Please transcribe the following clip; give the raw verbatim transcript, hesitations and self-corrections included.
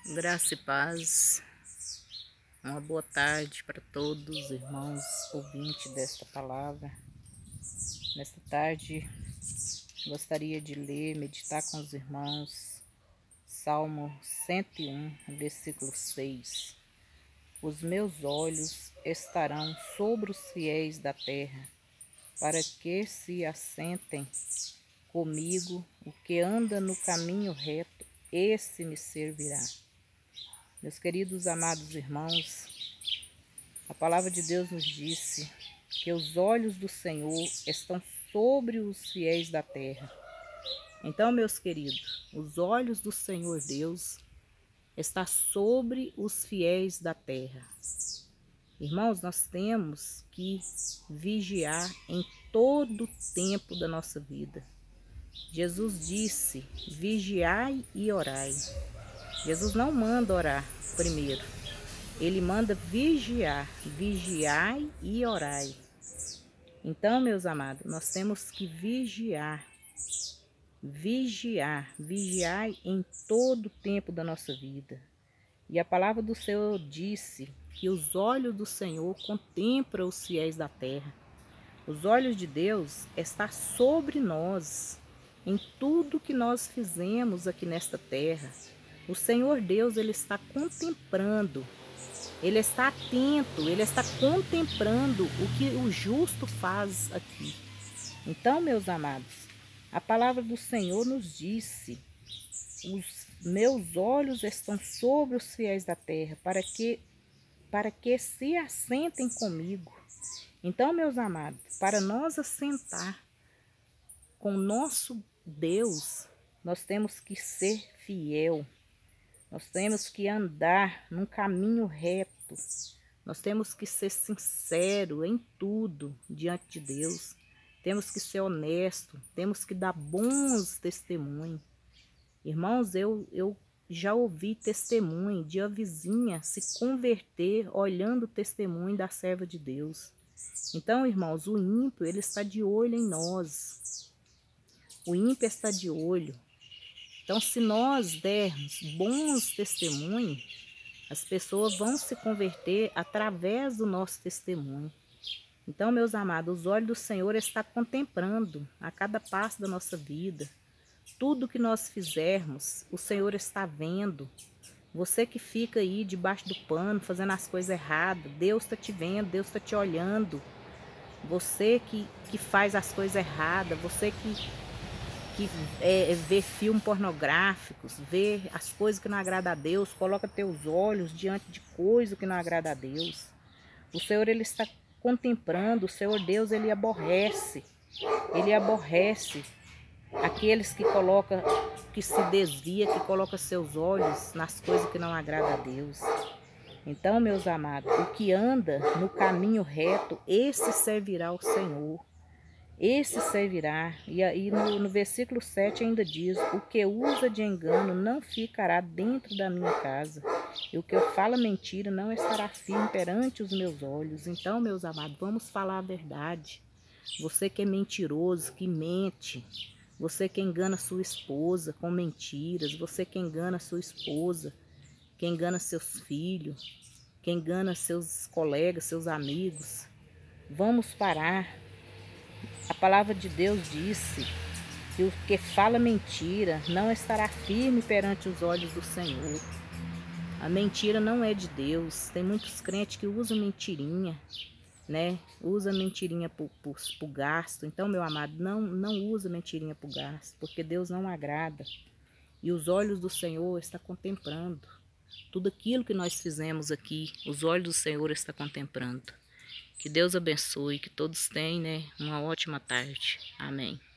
Graça e paz, uma boa tarde para todos, irmãos ouvintes desta palavra. Nesta tarde, gostaria de ler, meditar com os irmãos, Salmo cento e um, versículo seis. Os meus olhos estarão sobre os fiéis da terra, para que se assentem comigo. O que anda no caminho reto, esse me servirá. Meus queridos amados irmãos, a palavra de Deus nos disse que os olhos do Senhor estão sobre os fiéis da terra. Então, meus queridos, os olhos do Senhor Deus estão sobre os fiéis da terra. Irmãos, nós temos que vigiar em todo o tempo da nossa vida. Jesus disse: vigiai e orai. Jesus não manda orar primeiro, ele manda vigiar, vigiai e orai. Então, meus amados, nós temos que vigiar, vigiar, vigiar em todo o tempo da nossa vida. E a palavra do Senhor disse que os olhos do Senhor contemplam os fiéis da terra. Os olhos de Deus estão sobre nós, em tudo que nós fizemos aqui nesta terra. O Senhor Deus, ele está contemplando, ele está atento, ele está contemplando o que o justo faz aqui. Então, meus amados, a palavra do Senhor nos disse: os meus olhos estão sobre os fiéis da terra, para que, para que se assentem comigo. Então, meus amados, para nós assentar com o nosso Deus, nós temos que ser fiel. Nós temos que andar num caminho reto. Nós temos que ser sinceros em tudo diante de Deus. Temos que ser honestos. Temos que dar bons testemunhos. Irmãos, eu, eu já ouvi testemunho de uma vizinha se converter olhando o testemunho da serva de Deus. Então, irmãos, o ímpio, ele está de olho em nós. O ímpio está de olho. Então, se nós dermos bons testemunhos, as pessoas vão se converter através do nosso testemunho. Então, meus amados, os olhos do Senhor estão contemplando a cada passo da nossa vida. Tudo que nós fizermos, o Senhor está vendo. Você que fica aí debaixo do pano, fazendo as coisas erradas, Deus está te vendo, Deus está te olhando. Você que, que faz as coisas erradas, você que... que é, vê filmes pornográficos, vê as coisas que não agradam a Deus, coloca teus olhos diante de coisas que não agradam a Deus. O Senhor, ele está contemplando, o Senhor Deus, ele aborrece, ele aborrece aqueles que colocam, que se desvia, que coloca seus olhos nas coisas que não agradam a Deus. Então, meus amados, o que anda no caminho reto, esse servirá ao Senhor. Esse servirá. E aí no, no versículo sete ainda diz: o que usa de engano não ficará dentro da minha casa, e o que eu falo mentira não estará firme perante os meus olhos. Então, meus amados, vamos falar a verdade. Você que é mentiroso, que mente, você que engana sua esposa com mentiras, você que engana sua esposa, que engana seus filhos, que engana seus colegas, seus amigos, vamos parar. A palavra de Deus disse que o que fala mentira não estará firme perante os olhos do Senhor. A mentira não é de Deus. Tem muitos crentes que usam mentirinha, né? Usa mentirinha por, por, por gasto. Então, meu amado, não, não usa mentirinha por gasto, porque Deus não agrada. E os olhos do Senhor estão contemplando. Tudo aquilo que nós fizemos aqui, os olhos do Senhor estão contemplando. Que Deus abençoe, que todos tenham, né, uma ótima tarde. Amém.